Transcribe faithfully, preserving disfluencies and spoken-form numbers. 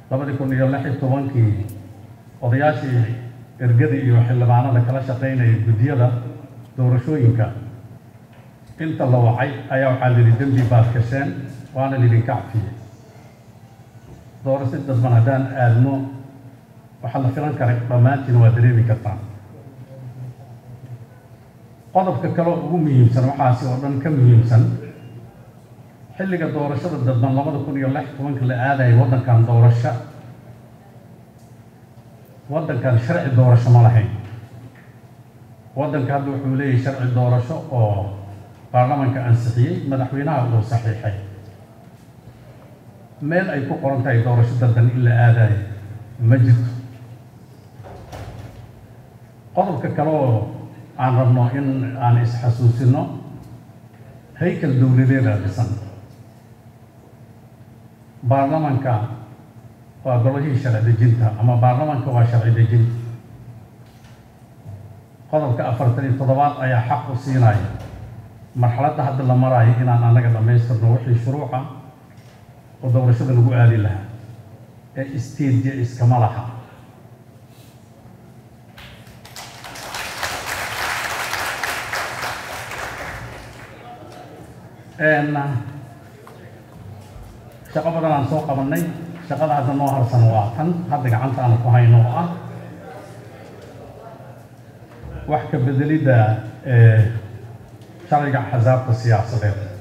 labadii kun iyo lix iyo tobankii odayaashii ergada iyo xildhibaanada kala shaqeynaya guddiyada doorashooyinka inta la wacay ayaa waxaa la yidhi dembi baad gasheen waana lidinka cafiyey doorasho dadban haddaan aadno waxaa la filan karay dhammaantiin waa dareemi kartaan qodobka kale ugu muhiimsan waxaasi oo dhan ka muhiimsan xilliga doorashada dadban labada kun iyo lix iyo tobanka la aadayay waddankan doorasho waddankan sharci doorasho ma lahayn waddanka hadda wuxuu leeyahay sharci doorasho oo baarlamaanka ansixiyey madaxweynaha uu saxiixay meel ay ku qoran tahay doorasho dadban in la aadayo ma jirto qodobka kale oo aan rabno in aan isxasuusino haykal dowladeeda dhisan baarlamaanka waa golihii sharci dejinta ama baarlamaanka waa sharci dejinta qodobka afartan iyo toddobaad ayaa xaq u siinaya marxaladda hadda la marayo inaan anaga dhammaystirno wixii shuruuca oo doorashada lagu aadi lahaa ee isteedya iskama laha shaqo badan aan soo qabanay shaqada hadda noo harsan waa tan hadda gacanta aan ku hayno oo ah wax ka bedelidda sharciga axsaabta siyaasadeed